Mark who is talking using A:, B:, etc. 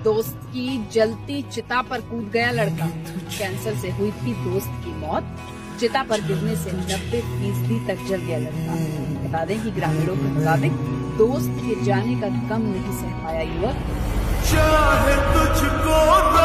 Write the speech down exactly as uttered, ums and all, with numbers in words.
A: दोस्त की जलती चिता पर कूद गया लड़का। कैंसर से हुई थी दोस्त की मौत, चिता पर गिरने से नब्बे फीसदी तक जल गया लड़का। बता दें कि ग्रामीणों के मुताबिक दोस्त के जाने का गम नहीं सह पाया युवक।